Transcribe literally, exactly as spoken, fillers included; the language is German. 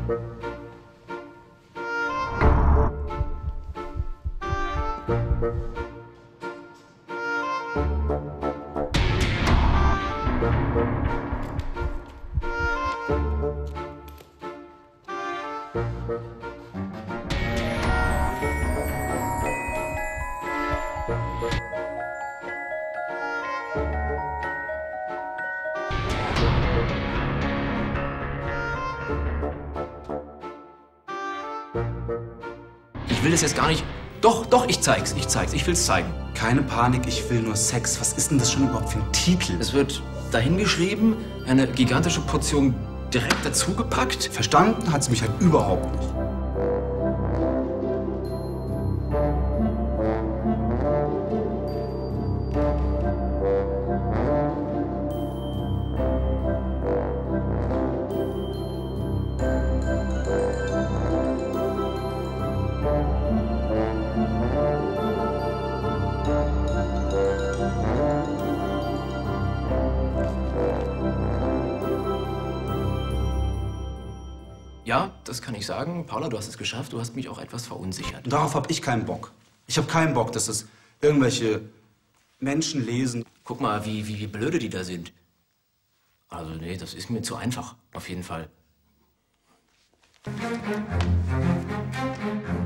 Ich will das jetzt gar nicht. Doch, doch, ich zeig's, ich zeig's, ich will's zeigen. Keine Panik, ich will nur Sex. Was ist denn das schon überhaupt für ein Titel? Es wird dahingeschrieben, eine gigantische Portion direkt dazugepackt. Verstanden hat sie mich halt überhaupt nicht. Ja, das kann ich sagen. Paula, du hast es geschafft. Du hast mich auch etwas verunsichert. Und darauf habe ich keinen Bock. Ich habe keinen Bock, dass es irgendwelche Menschen lesen. Guck mal, wie, wie, wie blöde die da sind. Also, nee, das ist mir zu einfach. Auf jeden Fall.